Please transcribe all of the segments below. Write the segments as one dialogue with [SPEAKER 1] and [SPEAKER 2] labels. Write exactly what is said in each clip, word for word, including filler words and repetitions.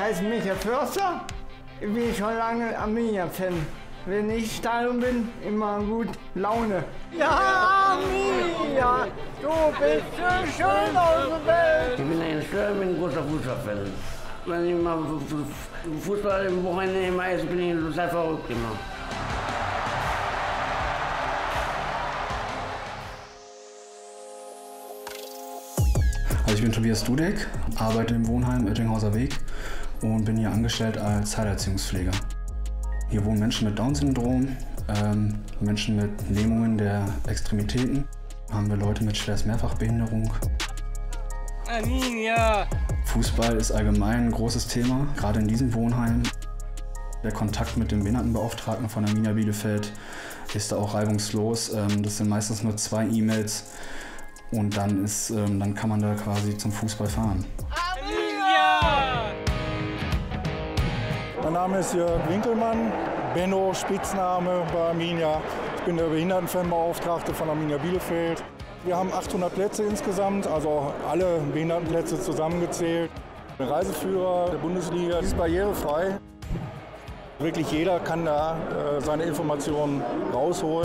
[SPEAKER 1] heiße Michael Förster. Ich bin schon lange Arminia-Fan. Wenn ich im Stadion bin, immer gut Laune. Ja, Arminia, du bist so schön aus der Welt.
[SPEAKER 2] Ich bin ein Stürmer, bin ein großer Fußballfan. Wenn ich mal Fußball im Wochenende immer esse, bin ich total verrückt immer.
[SPEAKER 3] Also ich bin Tobias Dudek, arbeite im Wohnheim Oettinghauser Weg und bin hier angestellt als Heilerziehungspfleger. Hier wohnen Menschen mit Down-Syndrom, ähm, Menschen mit Lähmungen der Extremitäten, haben wir Leute mit schwerst Mehrfachbehinderung.
[SPEAKER 4] Arminia!
[SPEAKER 3] Fußball ist allgemein ein großes Thema, gerade in diesem Wohnheim. Der Kontakt mit dem Behindertenbeauftragten von Arminia Bielefeld ist da auch reibungslos. Ähm, das sind meistens nur zwei E-Mails und dann, ist, ähm, dann kann man da quasi zum Fußball fahren.
[SPEAKER 4] Arminia!
[SPEAKER 5] Mein Name ist Jörg Winkelmann, Benno, Spitzname bei Arminia. Ich bin der Behindertenfanbeauftragte von Arminia Bielefeld. Wir haben achthundert Plätze insgesamt, also alle Behindertenplätze zusammengezählt. Der Reiseführer der Bundesliga ist barrierefrei. Wirklich jeder kann da äh, seine Informationen rausholen.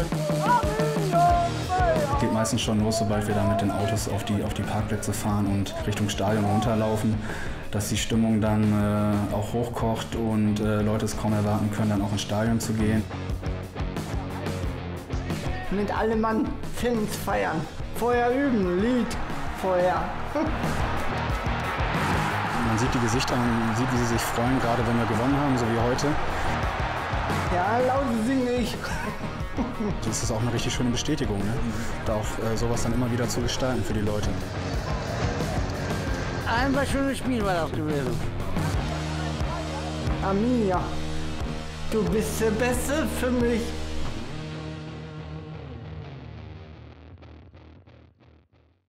[SPEAKER 3] Geht meistens schon los, sobald wir dann mit den Autos auf die, auf die Parkplätze fahren und Richtung Stadion runterlaufen, dass die Stimmung dann äh, auch hochkocht und äh, Leute es kaum erwarten können, dann auch ins Stadion zu gehen.
[SPEAKER 1] Mit allem Mann Fans feiern. Vorher üben, Lied, vorher.
[SPEAKER 3] Man sieht die Gesichter, man sieht, wie sie sich freuen, gerade wenn wir gewonnen haben, so wie heute.
[SPEAKER 1] Ja, laut singe ich.
[SPEAKER 3] Das ist auch eine richtig schöne Bestätigung, ne? Da auch äh, sowas dann immer wieder zu gestalten für die Leute.
[SPEAKER 2] Einfach schönes Spiel war das gewesen.
[SPEAKER 1] Arminia, du bist der Beste für mich.